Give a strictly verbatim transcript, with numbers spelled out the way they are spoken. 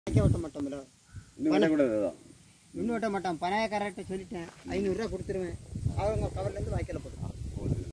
வைக்க ஓட்ட மாட்டோம்ல. இன்னும் விலை கூட தான். இன்னும் ஓட்ட மாட்டோம். பணக்காரர்கிட்ட சொல்லிட்டேன் ஐநூறுரூவா கொடுத்துருவேன். அவங்க கவர்லேருந்து வாய்க்கால போட்டுருவான்.